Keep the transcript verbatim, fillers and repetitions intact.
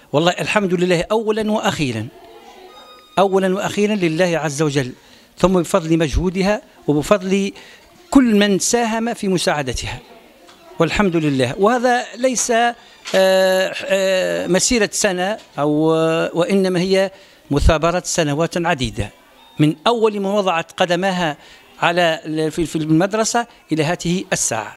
والله الحمد لله أولا وأخيرا، أولا وأخيرا لله عز وجل، ثم بفضل مجهودها وبفضل كل من ساهم في مساعدتها، والحمد لله. وهذا ليس مسيرة سنة أو وإنما هي مثابرة سنوات عديدة، من أول ما وضعت قدمها على في المدرسة إلى هذه الساعة.